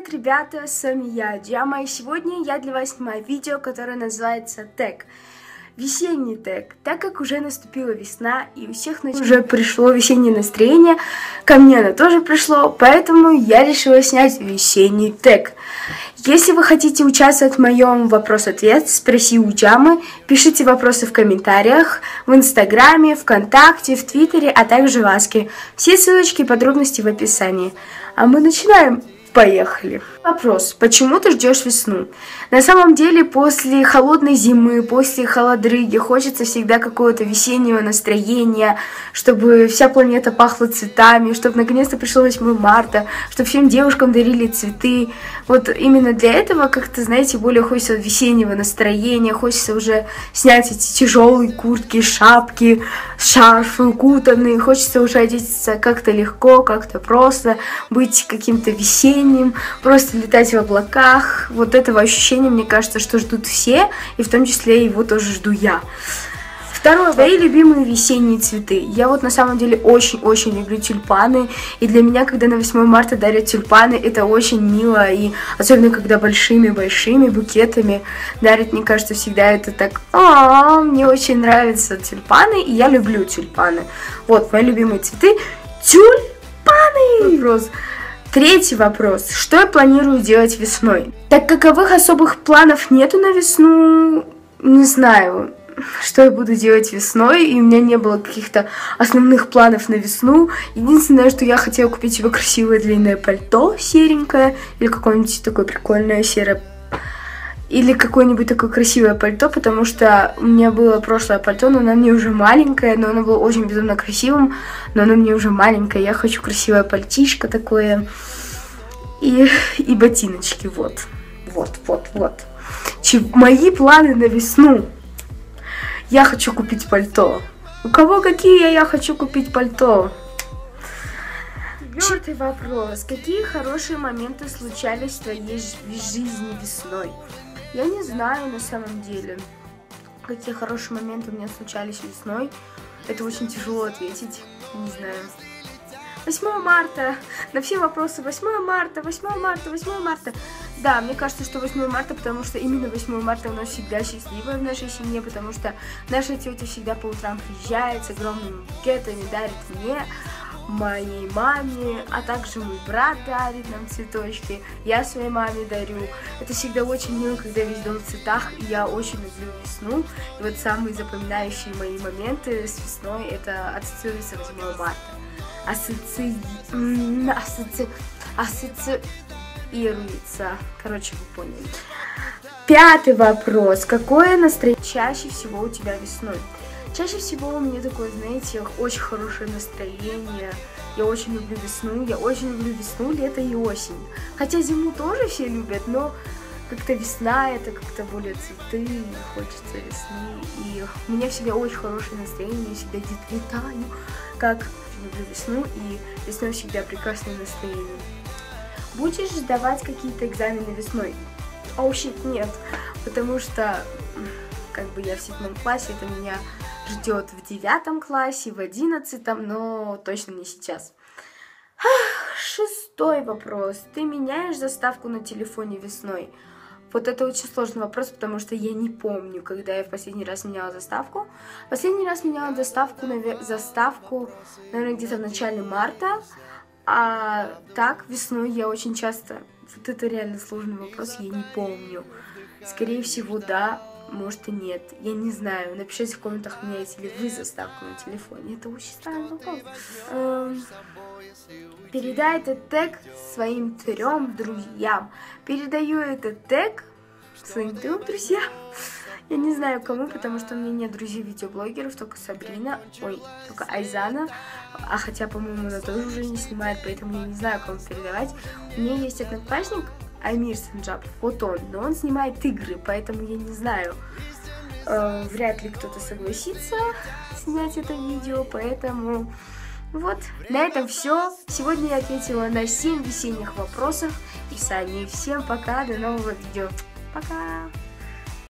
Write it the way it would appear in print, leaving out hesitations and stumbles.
привет, ребята, с вами я, Джама, и сегодня я для вас снимаю видео, которое называется тег. Весенний тег. Так как уже наступила весна и у всех уже пришло весеннее настроение, ко мне оно тоже пришло, поэтому я решила снять весенний тег. Если вы хотите участвовать в моем вопрос-ответ, спроси у Джамы, пишите вопросы в комментариях, в Инстаграме, ВКонтакте, в Твиттере, а также в Аске. Все ссылочки и подробности в описании. А мы начинаем. Поехали. Вопрос. Почему ты ждешь весну? На самом деле, после холодной зимы, после холодрыги, хочется всегда какого-то весеннего настроения, чтобы вся планета пахла цветами, чтобы наконец-то пришло 8 марта, чтобы всем девушкам дарили цветы. Вот именно для этого, как-то, знаете, более хочется весеннего настроения, хочется уже снять эти тяжелые куртки, шапки, шарфы укутанные, хочется уже одеться как-то легко, как-то просто, быть каким-то весенним, просто летать в облаках. Вот этого ощущения, мне кажется, что ждут все, и в том числе его тоже жду я. Второе. Мои любимые весенние цветы. Я вот на самом деле очень-очень люблю тюльпаны, и для меня, когда на 8 марта дарят тюльпаны, это очень мило, и особенно, когда большими-большими букетами дарят, мне кажется, всегда это так, мне очень нравятся тюльпаны, и я люблю тюльпаны. Вот, мои любимые цветы. Тюльпаны! Вопрос. Третий вопрос. Что я планирую делать весной? Так каковых особых планов нету на весну, не знаю, что я буду делать весной, и у меня не было каких-то основных планов на весну. Единственное, что я хотела купить себе красивое длинное пальто серенькое, или какое-нибудь такое прикольное серое, или какое-нибудь такое красивое пальто, потому что у меня было прошлое пальто, но оно мне уже маленькое, но оно было очень безумно красивым, но оно мне уже маленькое. Я хочу красивое пальтишко такое и ботиночки, вот. Мои планы на весну. Я хочу купить пальто. У кого какие я хочу купить пальто? Четвертый вопрос. Какие хорошие моменты случались в твоей жизни весной? Я не знаю на самом деле, какие хорошие моменты у меня случались весной. Это очень тяжело ответить, не знаю. 8 марта, на все вопросы 8 марта. Да, мне кажется, что 8 марта, потому что именно 8 марта у нас всегда счастливое в нашей семье, потому что наша тетя всегда по утрам приезжает с огромными букетами, дарит мне, моей маме, а также мой брат дарит нам цветочки, я своей маме дарю. Это всегда очень мило, когда весь дом в цветах, и я очень люблю весну. И вот самые запоминающие мои моменты с весной, это ассоциируется 8 марта. Ассоциируется. Короче, вы поняли. Пятый вопрос. Какое настроение чаще всего у тебя весной? Чаще всего у меня такое, знаете, очень хорошее настроение. Я очень люблю весну. Я очень люблю весну, лето и осень. Хотя зиму тоже все любят, но как-то весна, это как-то более цветы, хочется весны. И у меня всегда очень хорошее настроение, я всегда летаю, как люблю весну, и весной всегда прекрасное настроение. Будешь сдавать какие-то экзамены весной? Нет, потому что как бы я в 7 классе, это меня ждет в 9 классе, в 11, но точно не сейчас. Шестой вопрос. Ты меняешь заставку на телефоне весной? Вот это очень сложный вопрос, потому что я не помню, когда я в последний раз меняла заставку. Последний раз меняла заставку, наверное, где-то в начале марта. А так, весной я очень часто... Вот это реально сложный вопрос, я не помню. Скорее всего, да, может и нет. Я не знаю. Напишите в комментах, меняете ли вы заставку на телефоне. Это очень странный вопрос. Передай этот тег своим 3 друзьям. Передаю этот тег своим 3 друзьям. Я не знаю кому, потому что у меня нет друзей-видеоблогеров, только Сабрина, только Айзана. А хотя, по-моему, она тоже уже не снимает, поэтому я не знаю, кому передавать. У меня есть одноклассник Амир Санджаб, вот он, но он снимает игры, поэтому я не знаю. Вряд ли кто-то согласится снять это видео, поэтому... Вот, на этом все. Сегодня я ответила на 7 весенних вопросов. И всем пока, до нового видео. Пока!